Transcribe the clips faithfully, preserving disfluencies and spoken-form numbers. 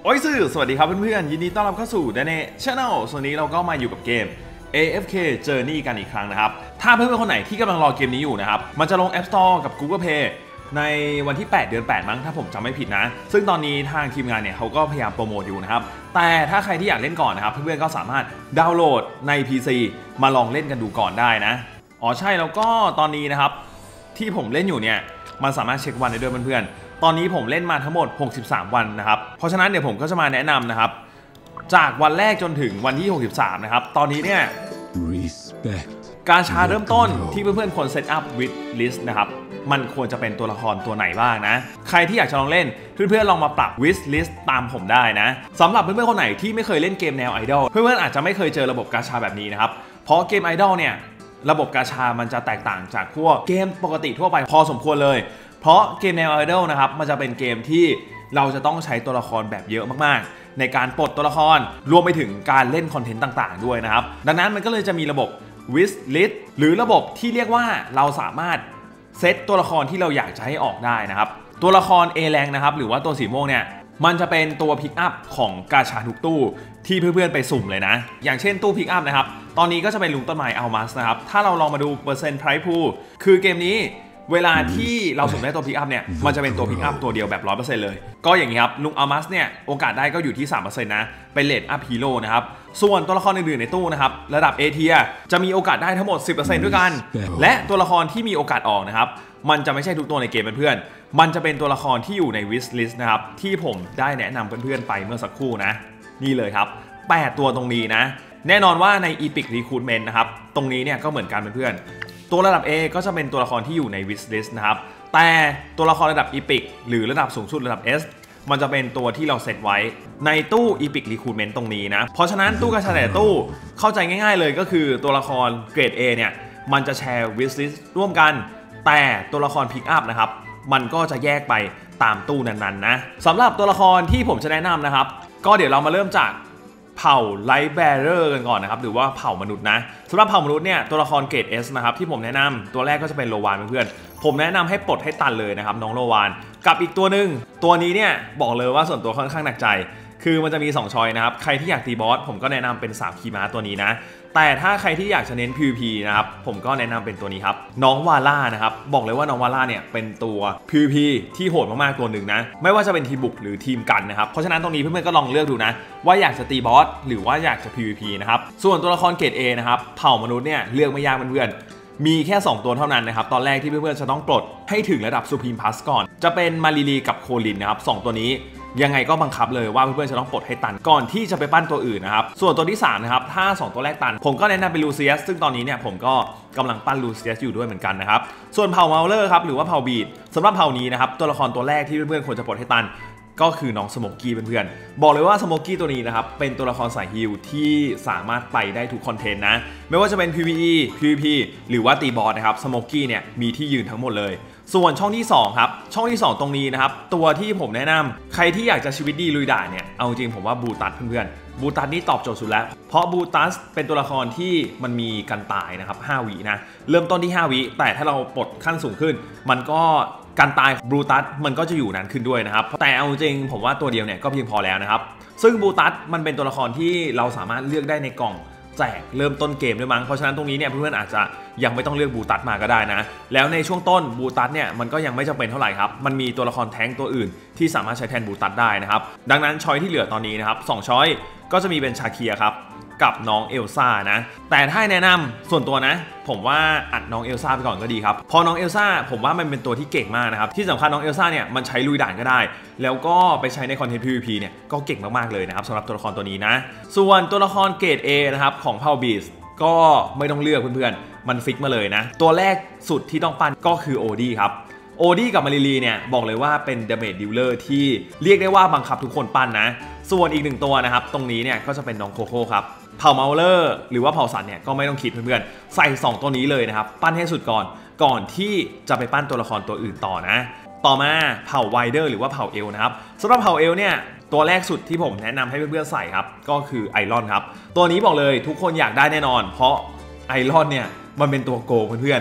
โอ้ยสื่อสวัสดีครับเพื่อนๆยินดีต้อนรับเข้าสู่ Dane Channel ส่วนนี้เราก็มาอยู่กับเกม เอ เอฟ เค Journey กันอีกครั้งนะครับถ้าเพื่อนๆคนไหนที่กำลังรอเกมนี้อยู่นะครับมันจะลง App Store กับ Google Play ในวันที่แปดเดือนแปดมั้งถ้าผมจำไม่ผิดนะซึ่งตอนนี้ทางทีมงานเนี่ยเขาก็พยายามโปรโมทอยู่นะครับแต่ถ้าใครที่อยากเล่นก่อนนะครับเพื่อนๆก็สามารถดาวน์โหลดใน พี ซี มาลองเล่นกันดูก่อนได้นะอ๋อใช่แล้วก็ตอนนี้นะครับที่ผมเล่นอยู่เนี่ยมันสามารถเช็ควันได้ด้วยเพื่อนๆตอนนี้ผมเล่นมาทั้งหมดหกสิบสามวันนะครับเพราะฉะนั้นเดี๋ยวผมก็จะมาแนะนำนะครับจากวันแรกจนถึงวันที่หกสิบสามนะครับตอนนี้เนี่ยการชาเริ่มต้นที่เพื่อนๆควรเซตอัพวิดลิสต์นะครับมันควรจะเป็นตัวละครตัวไหนบ้างนะใครที่อยากจะลองเล่นเพื่อนๆลองมาปรับวิชลิสต์ตามผมได้นะสำหรับเพื่อนๆคนไหนที่ไม่เคยเล่นเกมแนวไอดอลเพื่อนๆอาจจะไม่เคยเจอระบบกาชาแบบนี้นะครับเพราะเกมไอดอลเนี่ยระบบกาชามันจะแตกต่างจากพวกเกมปกติทั่วไปพอสมควรเลยเพราะเกมแนวไอดอลนะครับมันจะเป็นเกมที่เราจะต้องใช้ตัวละครแบบเยอะมากๆในการปลดตัวละครรวมไปถึงการเล่นคอนเทนต์ต่างๆด้วยนะครับดังนั้นมันก็เลยจะมีระบบวิชลิสต์หรือระบบที่เรียกว่าเราสามารถเซตตัวละครที่เราอยากจะให้ออกได้นะครับตัวละคร A แรงนะครับหรือว่าตัวสีม่วงเนี่ยมันจะเป็นตัวพิกอัพของกาชาทุกตู้ที่เพื่อนๆไปสุ่มเลยนะอย่างเช่นตู้พิกอัพนะครับตอนนี้ก็จะเป็นลุงต้นไม้อัลมัสนะครับถ้าเราลองมาดูเปอร์เซ็นต์ไพรซ์พูลคือเกมนี้เวลาที่เราสุ่มได้ตัวพิกอัพเนี่ยมันจะเป็นตัวพิกอัพตัวเดียวแบบ ร้อยเปอร์เซ็นต์ เลยก็อย่างนี้ครับลุงอัลมัสเนี่ยโอกาสได้ก็อยู่ที่ สามเปอร์เซ็นต์ นะเป็นเลดอัพฮีโร่นะครับส่วนตัวละครอื่นๆในตู้นะครับระดับ A เทียจะมีโอกาสได้ทั้งหมด สิบเปอร์เซ็นต์ ด้วยกันและตัวละครที่มีโอกาสออกนะครับมันจะไม่ใช่ทุกตัวในเกมเพื่อนๆมันจะเป็นตัวละครที่อยู่ในวิชลิสต์นะครับที่ผมได้แนะนำเพื่อนๆไปเมื่อสักครู่นะนี่เลยครับแปดตัวตรงนี้นะแน่นอนว่าใน Epic Recruitment นะครับตรงนี้เนี่ยก็เหมือนกันเพื่อนๆตัวระดับ A ก็จะเป็นตัวละครที่อยู่ใน Wish List นะครับแต่ตัวละครระดับ Epic หรือระดับสูงสุดระดับ S มันจะเป็นตัวที่เราเซตไว้ในตู้ Epic Recruitment ตรงนี้นะเพราะฉะนั้นตู้กาชาแต่ตู้เข้าใจง่ายๆเลยก็คือตัวละครเกรด A เนี่ยมันจะแชร์ Wish List ร่วมกันแต่ตัวละคร Pick Up นะครับมันก็จะแยกไปตามตู้นั้นๆนะสำหรับตัวละครที่ผมจะแนะนำนะครับก็เดี๋ยวเรามาเริ่มจากเผ่าไลท์แบเรอร์กันก่อนนะครับหรือว่าเผ่ามนุษย์นะสำหรับเผ่ามนุษย์เนี่ยตัวละครเกรด S นะครับที่ผมแนะนำตัวแรกก็จะเป็นโลวานเพื่อนๆผมแนะนำให้ปลดให้ตันเลยนะครับน้องโลวานกับอีกตัวหนึ่งตัวนี้เนี่ยบอกเลยว่าส่วนตัวค่อนข้างหนักใจคือมันจะมีสองช้อยนะครับใครที่อยากตีบอสผมก็แนะนำเป็นสามคีม้าตัวนี้นะแต่ถ้าใครที่อยากจะเน้น พี วี พี นะครับผมก็แนะนำเป็นตัวนี้ครับน้องวาล่านะครับบอกเลยว่าน้องวาล่าเนี่ยเป็นตัว พี วี พี ที่โหดมากๆตัวหนึ่งนะไม่ว่าจะเป็นทีมบุกหรือทีมกันนะครับเพราะฉะนั้นตรงนี้เพื่อนๆก็ลองเลือกดูนะว่าอยากจะตีบอสหรือว่าอยากจะ พี วี พี นะครับส่วนตัวละครเกรด A นะครับเผ่ามนุษย์เนี่ยเลือกไม่ยากเพื่อนๆมีแค่สองตัวเท่านั้นนะครับตอนแรกที่เพื่อนๆจะต้องปลดให้ถึงระดับซูพรีมพลัสก่อนจะเป็นมารีลีกับโคลินนะครับสองตัวนี้ยังไงก็บังคับเลยว่าเพื่อนๆจะต้องปลดให้ตันก่อนที่จะไปปั้นตัวอื่นนะครับส่วนตัวที่สามนะครับถ้าสองตัวแรกตันผมก็แนะนำเป็นลูเซียสซึ่งตอนนี้เนี่ยผมก็กำลังปั้นลูเซียสอยู่ด้วยเหมือนกันนะครับส่วนเผ่าเมาเลอร์ครับหรือว่าเผ่าบีดสำหรับเผ่านี้นะครับตัวละครตัวแรกที่เพื่อนๆควรจะปลดให้ตันก็คือน้องสโมกกี้เพื่อนๆบอกเลยว่าสโมกกี้ตัวนี้นะครับเป็นตัวละครสายฮีลที่สามารถไปได้ทุกคอนเทนต์นะไม่ว่าจะเป็น พี วี อี พี วี พี หรือว่าตีบอสนะครับสโมกกี้เนี่ยมีที่ยืนทั้งหมดเลยส่วนช่องที่สองครับช่องที่สองตรงนี้นะครับตัวที่ผมแนะนำใครที่อยากจะชีวิตดีลุยด่านเนี่ยเอาจริงผมว่าบูตัสเพื่อนๆบูตัสนี่ตอบโจทย์สุดแล้วเพราะบูตัสเป็นตัวละครที่มันมีกันตายนะครับห้าวินะเริ่มต้นที่ห้าวิแต่ถ้าเราปลดขั้นสูงขึ้นมันก็การตายบลูตัสมันก็จะอยู่นานขึ้นด้วยนะครับแต่เอาจริงผมว่าตัวเดียวเนี่ยก็เพียงพอแล้วนะครับซึ่งบลูตัสมันเป็นตัวละครที่เราสามารถเลือกได้ในกล่องแจกเริ่มต้นเกมด้วยมั้งเพราะฉะนั้นตรงนี้เนี่ยเพื่อนๆอาจจะยังไม่ต้องเลือกบูตัสมาก็ได้นะแล้วในช่วงต้นบูตัสเนี่ยมันก็ยังไม่จำเป็นเท่าไหร่ครับมันมีตัวละครแท้งตัวอื่นที่สามารถใช้แทนบูตัสได้นะครับดังนั้นช้อยที่เหลือตอนนี้นะครับสองช้อยก็จะมีเป็นชาเคียครับกับน้องเอลซ่านะแต่ถ้าแนะนำส่วนตัวนะผมว่าอัดน้องเอลซ่าไปก่อนก็ดีครับพอน้องเอลซ่าผมว่ามันเป็นตัวที่เก่งมากนะครับที่สำคัญน้องเอลซ่าเนี่ยมันใช้ลุยด่านก็ได้แล้วก็ไปใช้ในคอนเทนต์ พี วี พี เนี่ยก็เก่งมากๆเลยนะครับสำหรับตัวละครตัวนี้นะส่วนตัวละครเกรด A นะครับของเผ่าบีสก็ไม่ต้องเลือกเพื่อนๆมันฟิกมาเลยนะตัวแรกสุดที่ต้องปั้นก็คือโอดี้ครับโอดี้กับมาริลีเนี่ยบอกเลยว่าเป็นดาเมจดิลเลอร์ที่เรียกได้ว่าบังคับทุกคนปั้นนะส่วนอีกหนึ่งตัวนะครับตรงนี้เนี่ยก็จะเป็นน้องโคโค่ครับเผ่าเมาเลอร์หรือว่าเผ่าสัตว์เนี่ยก็ไม่ต้องคิดเพื่อนๆใส่สองตัวนี้เลยนะครับปั้นให้สุดก่อนก่อนที่จะไปปั้นตัวละครตัวอื่นต่อนะต่อมาเผ่าไวเดอร์หรือว่าเผ่าเอลนะครับสำหรับเผ่าเอลเนี่ยตัวแรกสุดที่ผมแนะนำให้เพื่อนๆใส่ครับก็คือไอรอนครับตัวนี้บอกเลยทุกคนอยากได้แน่นอนเพราะไอรอนเนี่ยมันเป็นตัวโกงเพื่อนๆ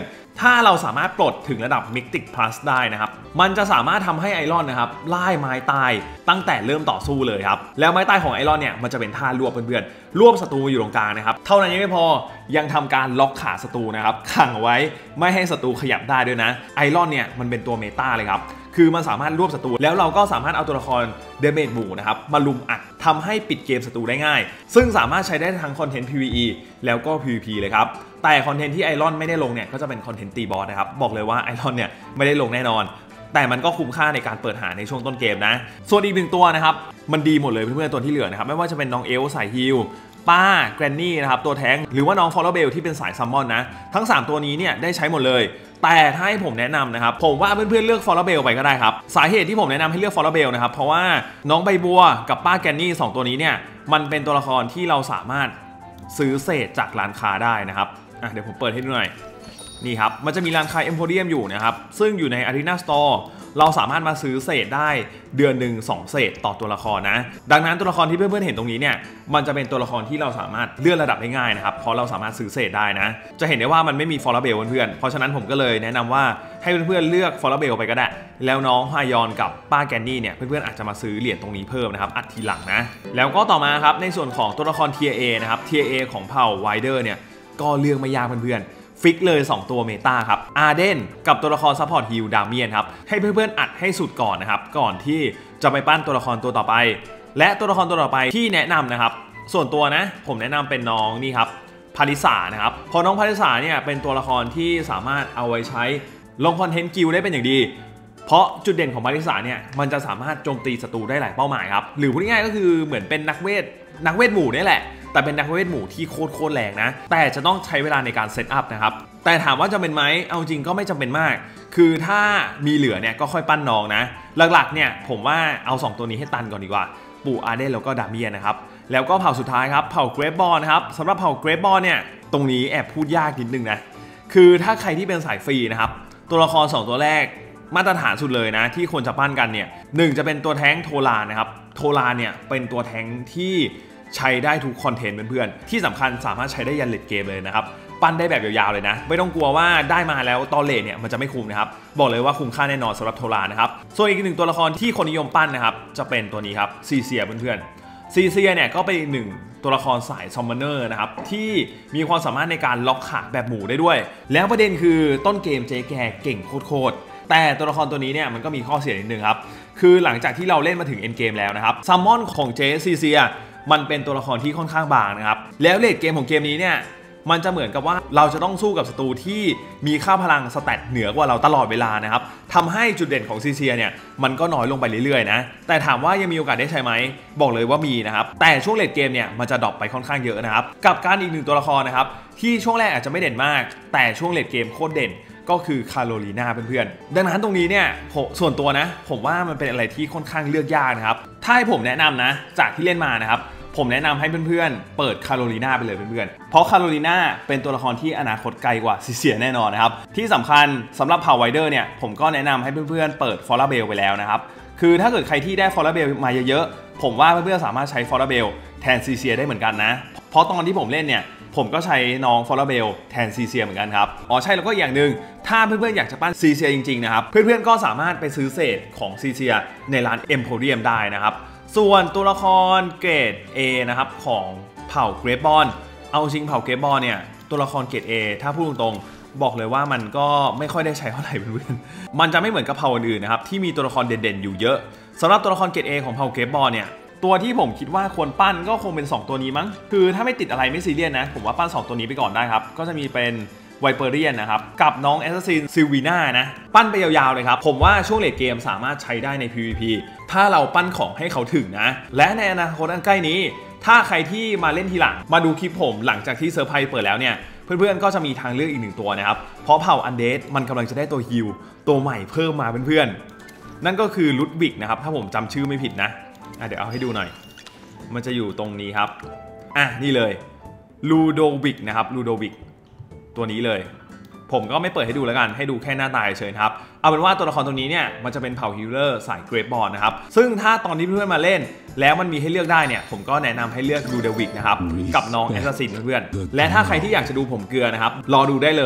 ถ้าเราสามารถปลดถึงระดับ Mythic Plus ได้นะครับมันจะสามารถทำให้ไอรอนนะครับไล่ไม้ตายตั้งแต่เริ่มต่อสู้เลยครับแล้วไม้ตายของไอรอนเนี่ยมันจะเป็นท่ารวบเพื่อนๆรวบศัตรูอยู่ตรงกลางนะครับเท่านั้นยังไม่พอยังทำการล็อกขาศัตรูนะครับขังไว้ไม่ให้ศัตรูขยับได้ด้วยนะไอรอนเนี่ยมันเป็นตัวเมตาเลยครับคือมันสามารถรวบศัตรูแล้วเราก็สามารถเอาตัวละครเดเมจหมู่นะครับมาลุมอัดทำให้ปิดเกมศัตรูได้ง่ายซึ่งสามารถใช้ได้ทั้งคอนเทนต์ พี วี อี แล้วก็ พี วี พี เลยครับแต่คอนเทนต์ที่ไอรอนไม่ได้ลงเนี่ยก็จะเป็นคอนเทนต์ตีบอสนะครับบอกเลยว่าไอรอนเนี่ยไม่ได้ลงแน่นอนแต่มันก็คุ้มค่าในการเปิดหาในช่วงต้นเกมนะส่วนอีกหนึ่งตัวนะครับมันดีหมดเลยเพื่อนๆตัวที่เหลือนะครับไม่ว่าจะเป็นน้องเอลสายฮิลป้าแกรนนี่นะครับตัวแท้งหรือว่าน้องฟอลโลเบลที่เป็นสายซัมมอนนะทั้งสามตัวนี้เนี่ยได้ใช้หมดเลยแต่ถ้าให้ผมแนะนำนะครับผมว่าเพื่อนๆเลือกฟอลโลเบลไปก็ได้ครับสาเหตุที่ผมแนะนำให้เลือกฟอลโลเบลนะครับเพราะว่าน้องใบบัวกับป้าแกรนนี่สองตัวนี้เนี่ยมันเป็นตัวละครที่เราสามารถซื้อเศษจากร้านค้าได้นะครับอ่ะเดี๋ยวผมเปิดให้ดูหน่อยนี่ครับมันจะมีร้านค้าเอ็มโพเรียมอยู่นะครับซึ่งอยู่ใน Arena Store เราสามารถมาซื้อเศษได้เดือนหนึ่งสองเศษต่อตัวละครนะดังนั้นตัวละครที่เพื่อนๆเห็นตรงนี้เนี่ยมันจะเป็นตัวละครที่เราสามารถเลื่อนระดับได้ง่ายนะครับเพราะเราสามารถซื้อเศษได้นะจะเห็นได้ว่ามันไม่มีฟอลเบลเพื่อนๆเพราะฉะนั้นผมก็เลยแนะนำว่าให้เพื่อนๆเลือกฟอลเบลไปก็ได้แล้วน้องฮายอนกับป้าแกนนี่เนี่ยเพื่อนๆอาจจะมาซื้อเหรียญตรงนี้เพิ่มนะครับอัดทีหลังนะแล้วก็ต่อมาครับในส่วนของตัวละคร ที เอ นะครับ ที เอ ของเผ่าไวเดอร์เนี่ยก็เลือกไม่ยากเพื่อนๆฟิกเลยสองตัวเมตาครับอาร์เดนกับตัวละครซัพพอร์ตฮิลดาเมียนครับให้เพื่อนๆอัดให้สุดก่อนนะครับก่อนที่จะไปปั้นตัวละครตัวต่อไปและตัวละครตัวต่อไปที่แนะนำนะครับส่วนตัวนะผมแนะนำเป็นน้องนี่ครับพาริสานะครับพอน้องพาริสาเนี่ยเป็นตัวละครที่สามารถเอาไว้ใช้ลงคอนเทนต์กิลได้เป็นอย่างดีเพราะจุดเด่นของพาริสาเนี่ยมันจะสามารถโจมตีศัตรูได้หลายเป้าหมายครับหรือพูดง่ายๆก็คือเหมือนเป็นนักเวทนักเวทหมู่นี่แหละแต่เป็นนักเวทหมู่ที่โคตรโคตรแรงนะแต่จะต้องใช้เวลาในการเซตอัพนะครับแต่ถามว่าจำเป็นไหมเอาจริงก็ไม่จำเป็นมากคือถ้ามีเหลือเนี่ยก็ค่อยปั้นน้องนะหลักๆเนี่ยผมว่าเอาสองตัวนี้ให้ตันก่อนดีกว่าปู่อาร์เดนแล้วก็ดาเมียนนะครับแล้วก็เผ่าสุดท้ายครับเผ่าเกรฟบอลนะครับสำหรับเผ่าเกรฟบอลเนี่ยตรงนี้แอบพูดยากนิดนึงนะคือถ้าใครที่เป็นสายฟรีนะครับตัวละครสองตัวแรกมาตรฐานสุดเลยนะที่ควรจะปั้นกันเนี่ยหนึ่งจะเป็นตัวแท้งโทลานะครับโทลาเนี่ยเป็นตัวแท้งที่ใช้ได้ทุกคอนเทนต์เพื่อนๆที่สำคัญสามารถใช้ได้ยันเลดเกมเลยนะครับปั้นได้แบบยาวๆเลยนะไม่ต้องกลัวว่าได้มาแล้วตอนเลทเนี่ยมันจะไม่คุ้มนะครับบอกเลยว่าคุ้มค่าแน่นอนสำหรับโทลานะครับส่วนอีกหนึ่งตัวละครที่คนนิยมปั้นนะครับจะเป็นตัวนี้ครับซีเซียเพื่อนๆซีเซียเนี่ยก็เป็นอีกหนึ่งตัวละครสายซอมมอนเนอร์นะครับที่มีความสามารถในการล็อกขาแบบหมู่ได้ด้วยแล้วประเด็นคือต้นเกมเจ๊แกเก่งโคตรแต่ตัวละครตัวนี้เนี่ยมันก็มีข้อเสียนิดนึงครับคือหลังจากที่เราเล่นมาถึงเอ็นเกมแล้วนะครับซัมมอนของเจซีเซียมันเป็นตัวละครที่ค่อนข้างบางนะครับแล้วเลดเกมของเกมนี้เนี่ยมันจะเหมือนกับว่าเราจะต้องสู้กับศัตรูที่มีค่าพลังสแตทเหนือกว่าเราตลอดเวลานะครับทำให้จุดเด่นของซีเซียเนี่ยมันก็น้อยลงไปเรื่อยๆนะแต่ถามว่ายังมีโอกาสได้ใช้ไหมบอกเลยว่ามีนะครับแต่ช่วงเลดเกมเนี่ยมันจะดรอปไปค่อนข้างเยอะนะครับกับการอีกหนึ่งตัวละครนะครับที่ช่วงแรกอาจจะไม่เด่นมากแต่ช่วงเลดเกมโคตรเด่นก็คือคาโรลีนาเพื่อนๆดังนั้นตรงนี้เนี่ยส่วนตัวนะผมว่ามันเป็นอะไรที่ค่อนข้างเลือกยากนะครับถ้าให้ผมแนะนำนะจากที่เล่นมานะครับผมแนะนำให้เพื่อนๆเปิดคาโรลีนาไปเลยเพื่อนๆเพราะคาโรลีนาเป็นตัวละครที่อนาคตไกลกว่าซีเซียแน่นอนนะครับที่สำคัญสำหรับเผ่าไวเดอร์เนี่ยผมก็แนะนำให้เพื่อนๆเปิดฟอลาเบลไปแล้วนะครับคือถ้าเกิดใครที่ได้ฟอลาเบลมาเยอะๆผมว่าเพื่อนๆสามารถใช้ฟอลาเบลแทนซีเซียได้เหมือนกันนะเพราะตอนที่ผมเล่นเนี่ยผมก็ใช้น้องฟอลาเบลแทนซีเซียเหมือนกันครับอ๋อใช่แล้วก็อย่างหนึ่งถ้าเพื่อนๆอยากจะปั้นซีเซียจริงๆนะครับเพื่อนๆก็สามารถไปซื้อเศษของซีเซียในร้านเอ็มโพเรียมได้นะครับส่วนตัวละครเกรด A นะครับของเผ่าเกรฟบอลเอาจริงเผ่าเกรฟบอลเนี่ยตัวละครเกรด A ถ้าพูดตรงๆบอกเลยว่ามันก็ไม่ค่อยได้ใช้เท่าไหร่เพื่อนๆมันจะไม่เหมือนกับเผ่าอื่นๆนะครับที่มีตัวละครเด่นๆอยู่เยอะสำหรับตัวละครเกรด A ของเผ่าเกรฟบอลเนี่ยตัวที่ผมคิดว่าควรปั้นก็คงเป็นสองตัวนี้มั้งคือถ้าไม่ติดอะไรไม่ซีเรียสนะผมว่าปั้นสองตัวนี้ไปก่อนได้ครับก็จะมีเป็นไวเปอร์เรียนนะครับกับน้องแอสซัสซินซิลวีน่านะปั้นไปยาวๆเลยครับผมว่าช่วงเลดเกมสามารถใช้ได้ใน พี วี พี ถ้าเราปั้นของให้เขาถึงนะและในอนาคตอันใกล้นี้ถ้าใครที่มาเล่นทีหลังมาดูคลิปผมหลังจากที่เซอร์ไพรส์เปิดแล้วเนี่ยเพื่อนๆก็จะมีทางเลือกอีกหนึ่งตัวนะครับเพราะเผ่าอันเดสมันกำลังจะได้ตัวฮิลตัวใหม่เพิ่มมาเพื่อนๆนั่นก็คือลุดวิกนะครับถ้าผมจำชื่อไม่ผิดนะเดี๋ยวเอาให้ดูหน่อยมันจะอยู่ตรงนี้ครับอ่ะนี่เลยลูโดวิกนะครับลูโดวิกตัวนี้เลยผมก็ไม่เปิดให้ดูแล้วกันให้ดูแค่หน้าตาเฉยๆครับเอาเป็นว่าตัวละครตัวนี้เนี่ยมันจะเป็นเผ่าฮิลเลอร์สายเกรฟบอลนะครับซึ่งถ้าตอนที่เพื่อนๆมาเล่นแล้วมันมีให้เลือกได้เนี่ยผมก็แนะนำให้เลือกลูโดวิกนะครับกับน้องแอสซัสซินเพื่อนๆและถ้าใครที่อยากจะดูผมเกลือนะครับรอดูได้เลย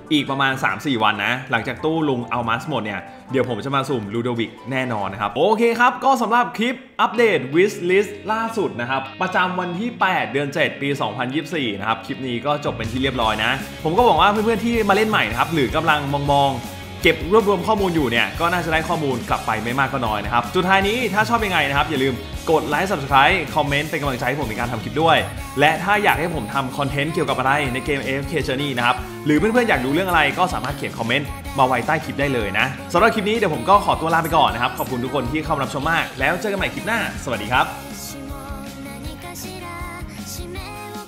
อีกประมาณ สามสี่ วันนะหลังจากตู้ลุงอัลมัสหมดเนี่ยเดี๋ยวผมจะมาสุ่มลูโดวิกแน่นอนนะครับโอเคครับก็สำหรับคลิปอัปเดต Wish List ล่าสุดนะครับประจำวันที่ แปด เดือน เจ็ด ปี สองพันยี่สิบสี่นะครับคลิปนี้ก็จบเป็นที่เรียบร้อยนะผมก็หวังว่าเพื่อนๆที่มาเล่นใหม่นะครับหรือกำลังมองๆเก็บรวบรวมข้อมูลอยู่เนี่ยก็น่าจะได้ข้อมูลกลับไปไม่มากก็น้อยนะครับสุดท้ายนี้ถ้าชอบยังไงนะครับอย่าลืมกดไลค์ Subscribe คอมเมนต์เป็นกำลังใจให้ผมในการทำคลิปด้วยและถ้าอยากให้ผมทำคอนเทนต์เกี่ยวกับอะไรในเกม เอ เอฟ เค Journey นะครับหรือเพื่อนๆอยากดูเรื่องอะไรก็สามารถเขียนคอมเมนต์มาไว้ใต้คลิปได้เลยนะสำหรับคลิปนี้เดี๋ยวผมก็ขอตัวลาไปก่อนนะครับขอบคุณทุกคนที่เข้ามารับชมมากแล้วเจอกันใหม่คลิปหน้าสวัสดีครับ